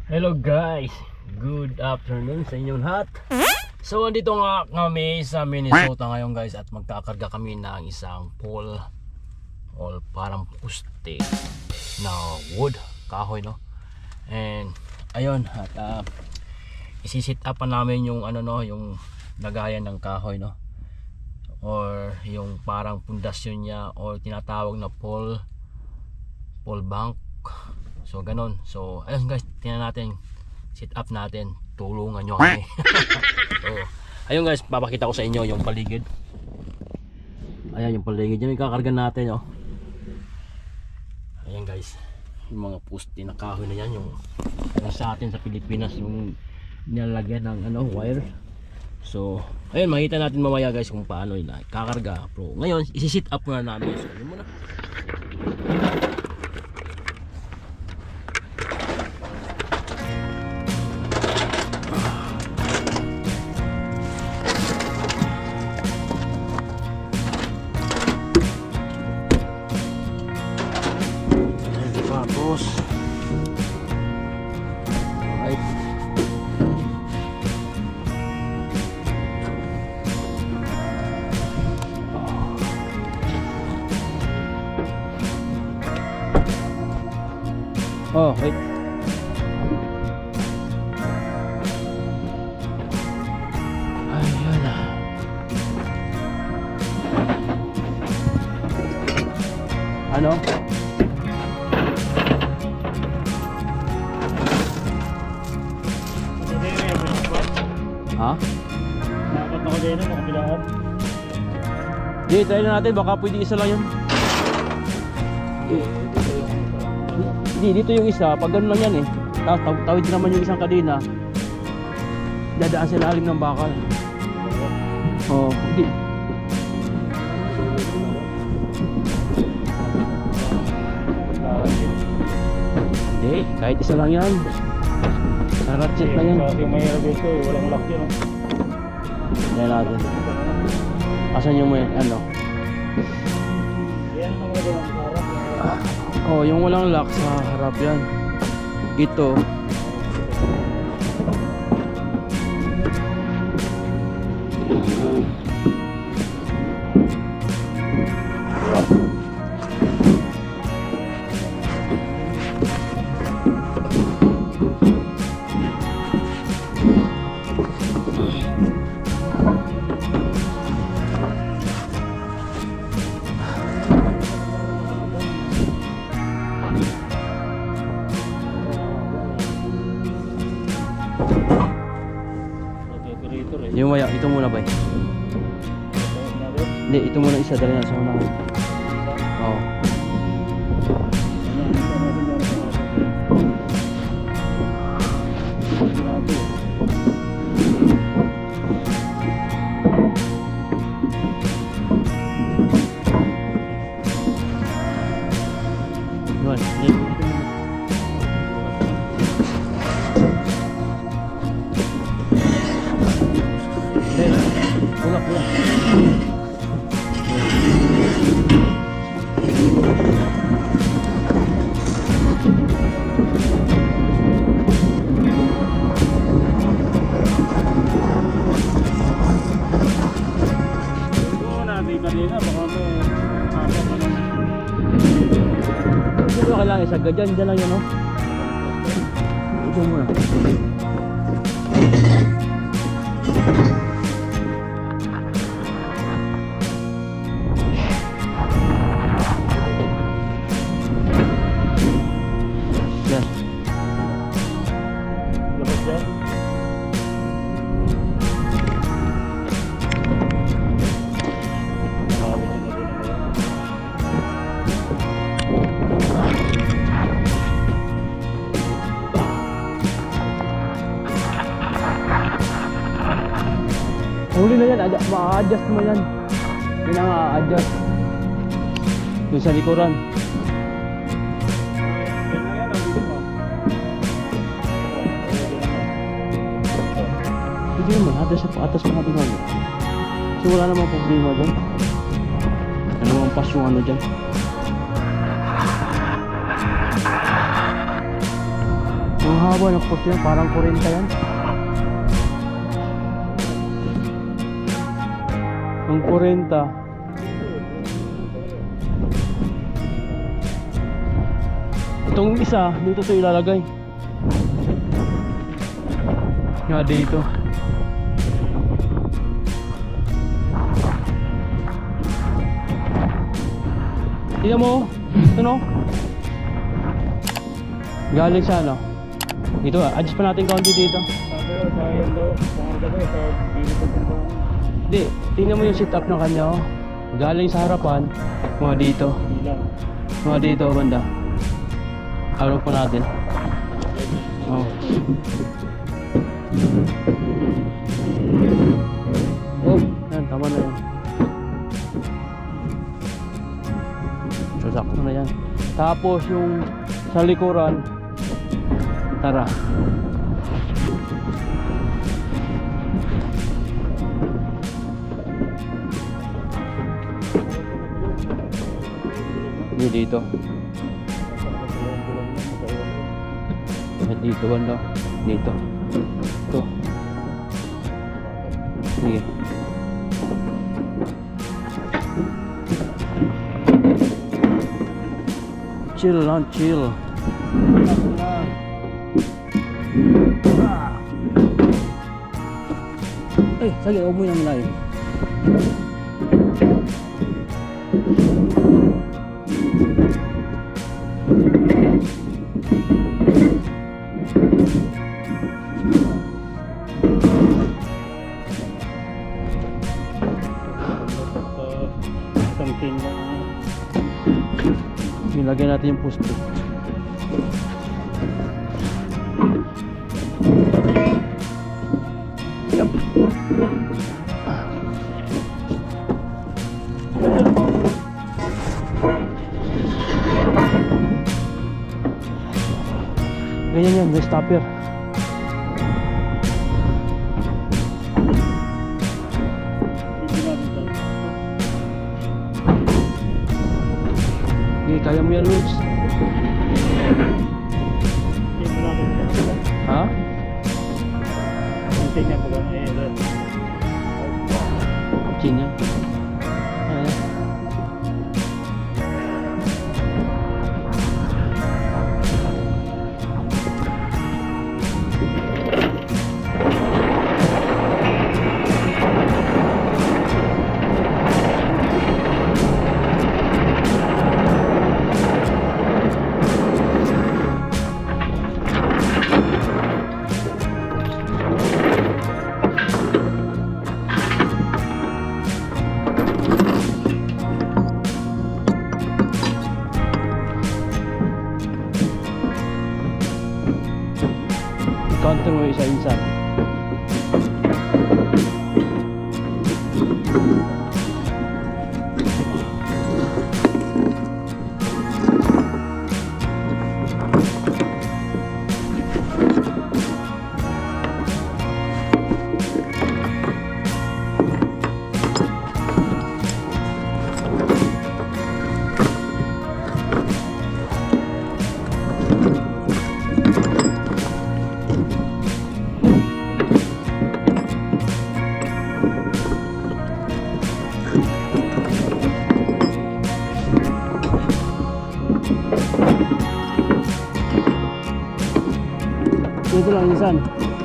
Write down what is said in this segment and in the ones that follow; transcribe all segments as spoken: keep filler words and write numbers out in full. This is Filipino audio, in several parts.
Hello guys, good afternoon sa inyong lahat. So andito nga kami sa Minnesota ngayon guys, at magkakarga kami ng isang pole o parang poste na wood, kahoy no. And ayun, at uh, isi-sit up pa namin yung ano no, yung lagayan ng kahoy no, or yung parang pundasyon niya, or tinatawag na pole pole bank. So ganon. So ayun guys, tingnan natin, sit up natin, tulungan nyo kami. So ayun guys, papakita ko sa inyo yung paligid. Ayan yung paligid, yung ikakarga natin oh. Ayan guys, yung mga poste na kahoy na yan, yung, yung sa atin sa Pilipinas, yung nilalagyan ng ano, wire. So ayun, makita natin mamaya guys kung paano yun kakarga. Pero ngayon, isi-sit up muna namin. So yun muna. Right. Oh, wait. Ayan na. Ano? Ha? Nakakot ako din na kabilaan. Di, try na natin, baka pwede isa lang yun. Hindi, dito yung isa, pag gano'n lang yan eh. Tapos taw tawid naman yung isang kadena, dadaan sa lalim ng bakal. Oo, oh, hindi. Hindi, kahit isa lang yan. Naratchet na yan. Yung mahirap ito, walang lock yun. Yan natin. Asan yung may ano? Yan ang walang harap. Oh, yung walang lock sa harap yan. Ito. Yung maya, ito muna ba? Hindi, ito muna isa, dali na sa unahan. Oo. Yun, hindi. Kailangan isaga dyan, dyan lang yun no? Ito muna. Yan. Labas dyan. Huli na yan, ma-adjust mo yan. Yun ang a-adjust yung sa likuran. Hindi naman, atas sa atas pa natin ano. Kasi wala namang problema dyan. Ano ang pas yung ano dyan. haba ng post yan, parang forty yan. Ang forty. Itong isa, dito ito ilalagay. Nga dito. Tingnan mo, ito no? Galing sa ano? Dito ah, adjust pa natin kaunti dito. Sabi ko, sayang daw. Mga gabi, sa gilid ng bundok. Hindi, tingnan mo yung sit up ng kanya oh. Galing sa harapan, mga dito. Bilang. Mga dito banda. Awag pa natin. Oh. Oh, yan, tama na yan. So, sakto na yan. Tapos yung sa likuran, tara. Ini dito. Dito banda. Dito. Ito. Sige. Chill lang, chill. Eh, sige, huwag mo yung layo. Nilagay natin yung poste. Yep. Ganyan yan, may stopper. Kaya mo yan, Luis? Ha? Hintay niya pag ang eh. Chin niya? Ayan. Counter mo isa-isa. Dito lang insan.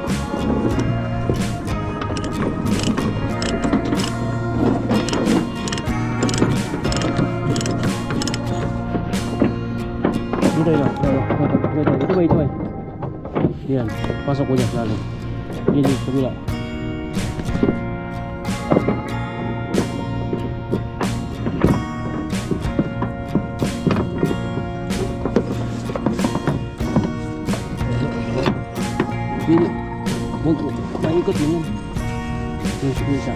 Dito yun. Dito, dito, dito ba ito eh? Yan, pasok ko dyan lalo. Dito, kabila. Pili, huwag, maikot mo yan. Yung isa.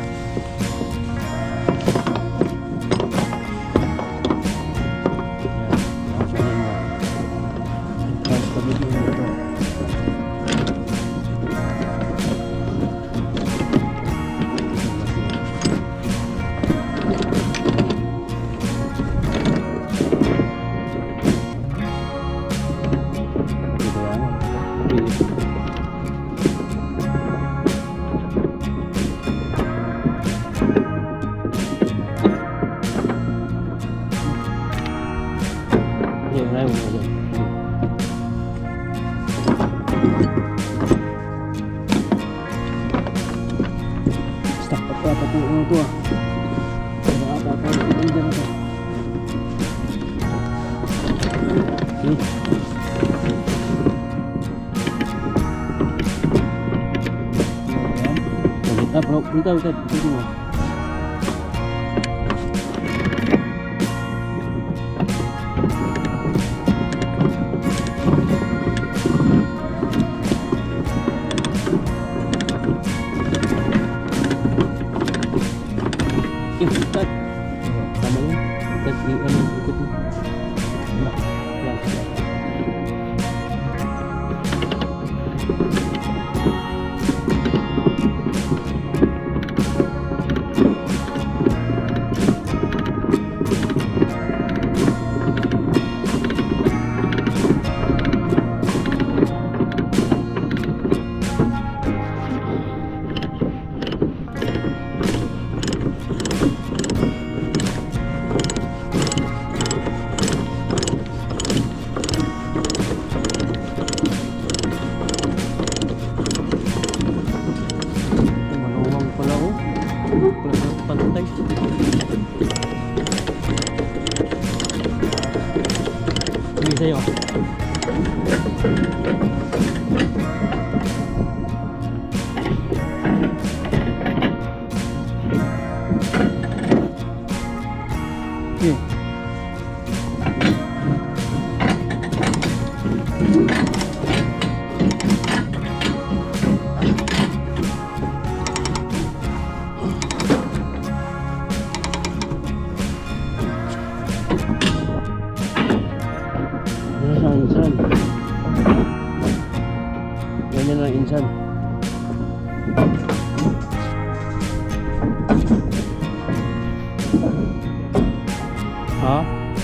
Pili. Stuck pa pa pati ano to ah. Wala ata pa rin dyan ito. Okay. Ulit ah bro, ulit ah, ulit ah, ulit mo. Ikat. Tama yun. Ikat yung ano, ikot mo. Yan. Yan. Pantay. Ini sa'yo. Okay. Insan. Ganyan lang insan. Ha?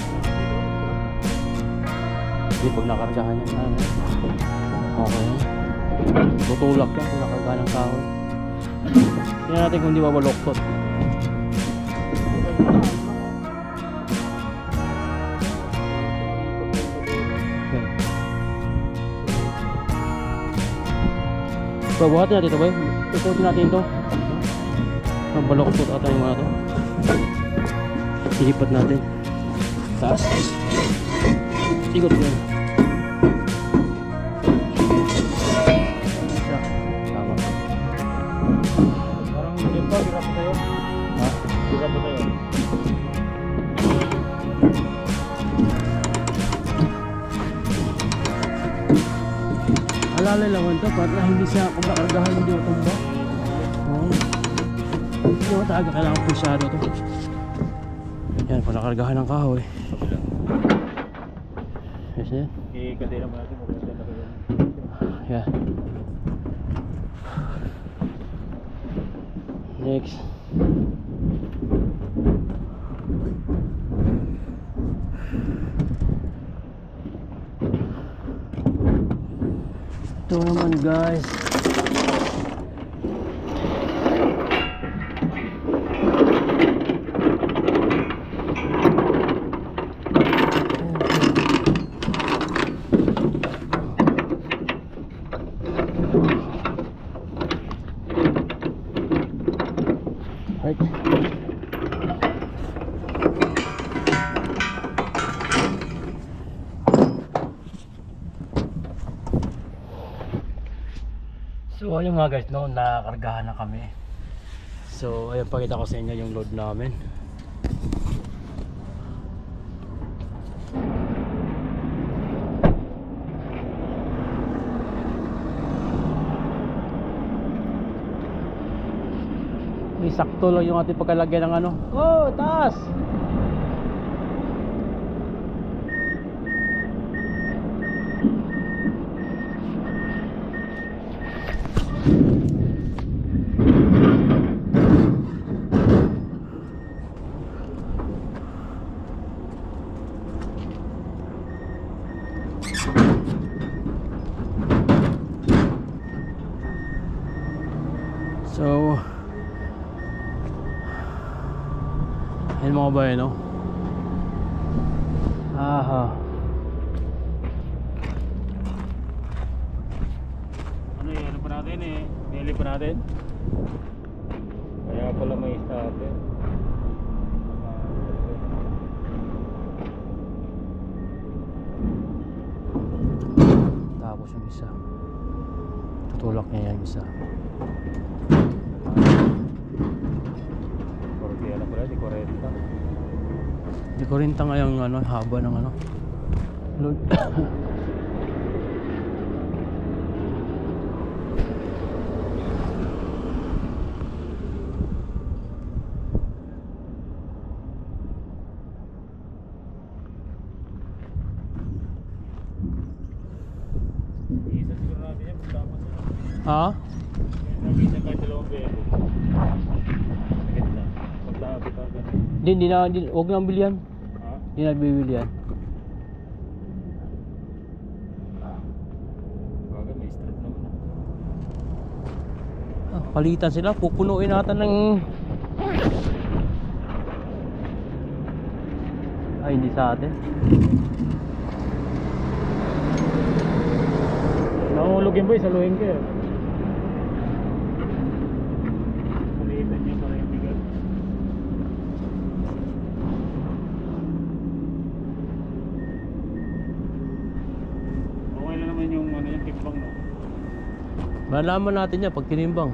Hindi pag nakargahan yan. Ano? Okay. Tutulak yan kung nakargahan ng kahoy. Tingnan natin kung di mabaloktot. Babuhatin natin ito ba? Ikutin natin ito. Mabaloktot ata yung mga ito. Ilipat natin. Taas. Ikot ko yan. Tama. Parang hindi pa, hirap pa tayo. Ha? Hirap pa tayo. Alalay lang ito para hindi siya kung makargahan hindi matumba. Oh. Hindi mo talaga kailangan pusyado ito. Yan, kung nakargahan ng kahoy. Yes, yan. I-kadera mo natin. Yan. Next. Ito naman guys. Right. So ayun mga guys, no, nakargahan na kami. So ayun, pakita ko sa inyo yung load namin. May sakto lang yung ating pagkalagyan ng ano. Oh, taas! So ayun mga bayan, no? Aha. natin eh. Nili pa natin. Kaya pala may starter. Tapos yung isa. Tutulak niya yung isa. forty ano pala, di forty. Di ko rin tanga yung ano, haba ng ano. Load. Isa siguro natin yan, pagtapos na. Ha? Lagi siya kahit dalawang belo. Sakit na. Pagtapos ka ganun. Hindi, hindi na, hindi, huwag nang bilihan. Ha? Hindi na bibili yan. Bagay may strap naman. Ah, palitan sila, pupunuin natin ng... Ay, hindi sa atin. Nahulog yun boy, saluhin ko yun. Palitan niya para yung bigat. Okay lang naman yung ano yung timbang no. Malaman natin yan pag tinimbang.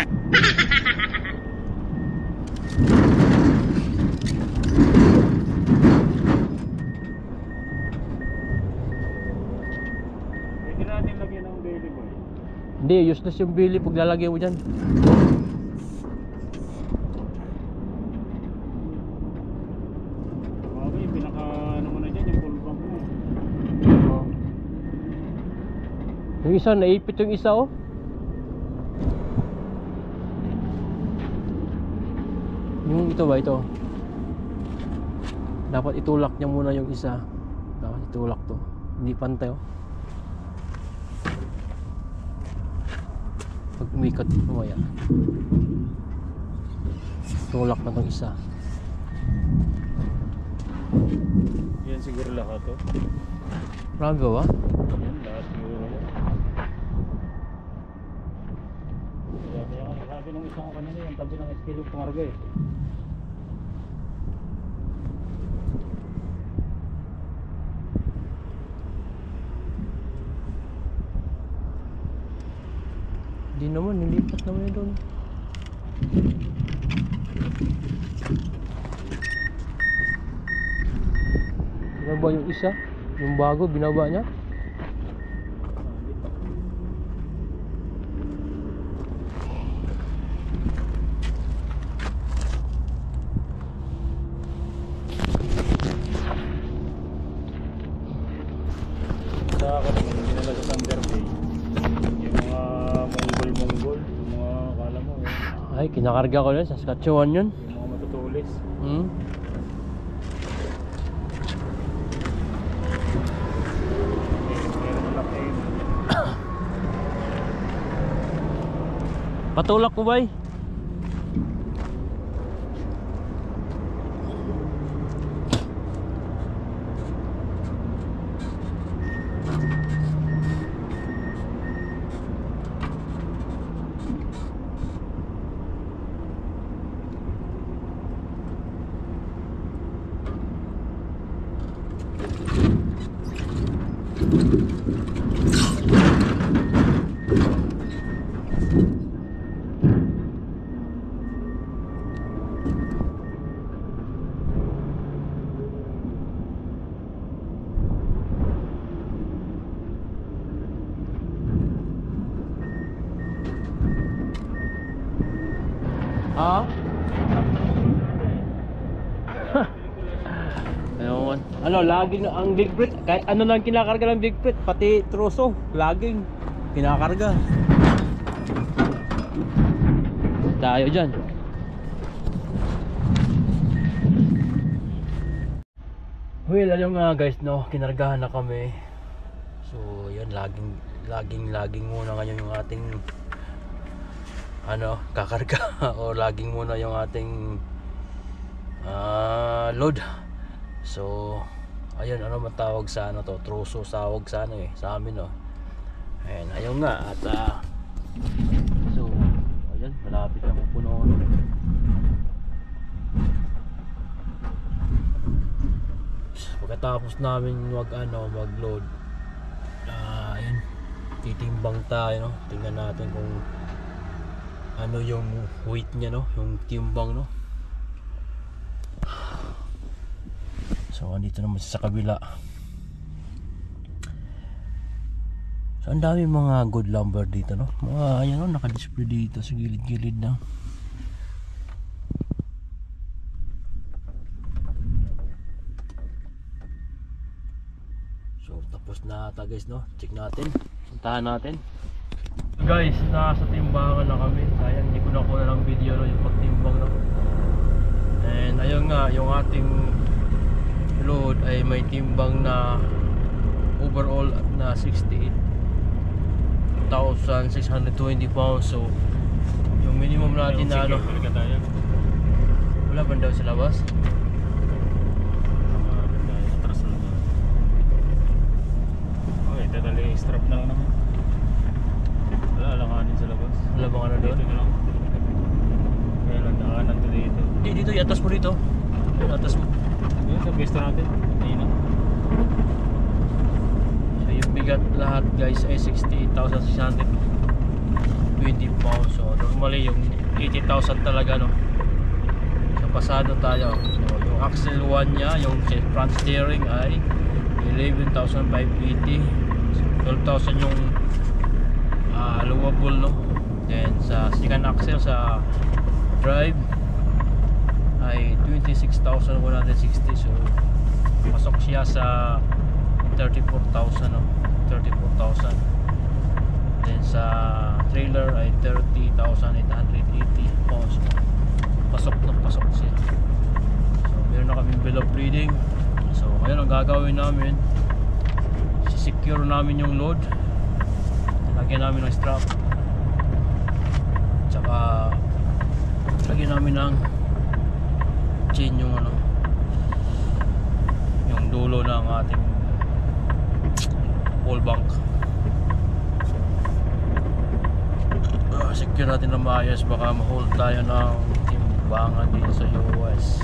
Pwede natin lagyan ng belly boy. Hindi, useless yung bili pag lalagay mo dyan. Okay, pinaka ano mo na dyan, yung full bank mo. Yung isa, naipit yung isa oh. Yung ito ba, ito. Dapat itulak niya muna yung isa. Dapat itulak to. Hindi pantay oh. Pag umikot mamaya, tulak na tong isa. Yan siguro lahat to. Marami ba ba? Yan lahat siguro yan. Kaya kaya kung sabi nung isang ko kanina yung tabi ng eskilo pumarga eh. Hindi naman, nilipat naman yun doon. Binaba yung isa, yung bago, binaba niya. Sa akin naman yung dinala sa Thunder Bay. Yung mga Mongol-Mongol, yung mga akala mo eh. Ay, kinakarga ko yun, Saskatchewan yun. Yung mga matutulis. Hmm? Meron na laki. Patulak ko ba eh? Ha? Ayun. Ano, laging ang big brit, kahit ano lang kinakarga ng big brit, pati troso, laging kinakarga. Tayo dyan. Well, ayun nga guys, no, kinargahan na kami. So, yun, laging, laging, laging muna ngayon yung ating ano, kakarga o laging muna yung ating uh, load. So ayun, ano matawag sa ano to, truso tawag sa ano eh, sa amin oh. Ayun, ayun nga at uh, Yan, malapit na pupuno. Pagkatapos namin wag ano, mag-load, ah, uh, ayun, titimbang tayo, no? Tingnan natin kung ano yung weight niya, no? Yung timbang, no? So andito naman sa kabila. So ang dami mga good lumber dito, no? Mga ayan, no? Naka-display dito sa gilid-gilid na. So tapos na ata guys, no? Check natin. Puntahan natin. Guys, nasa timbangan na kami. Sayang hindi ko nakuha ng video, no? Yung pagtimbang, no? And ayun nga, yung ating load ay may timbang na overall na sixty-eight thousand six hundred twenty pounds. So yung minimum natin na ano, wala ba daw sa labas? Atras na lang. Okay, tatali strap na lang naman. Wala, alanganin sa labas. Wala bang ano doon? Dito na lang. Kaya lang, nakanan to dito. Hindi, dito, iatas mo dito. Ayun, atas mo. Yun, sa pwesto natin. Ayun na. So yung bigat lahat guys ay sixty-eight thousand six hundred twenty pounds. So normally yung eighty thousand talaga, no? So pasado tayo. So yung axle one nya, yung front steering ay eleven thousand five hundred eighty. So twelve thousand yung uh, lowable, no? Then sa second axle sa drive ay twenty-six thousand one hundred sixty. So pasok siya sa thirty-four thousand, no? thirty-four thousand. Then sa trailer ay thirty thousand eight hundred eighty pounds. Pasok na pasok siya. So meron na kaming bill of lading. So ngayon ang gagawin namin, secure namin yung load. Lagyan namin ng strap. Tsaka lagyan namin ng chain yung ano, yung dulo ng ating pole bank. Uh, secure natin na maayos, baka ma-hold tayo ng timbangan dito sa U S.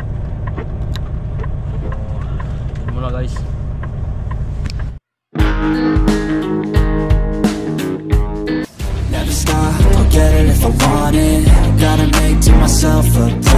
So yun muna guys. Never stop, I'll get it if I want it. Gotta make to myself a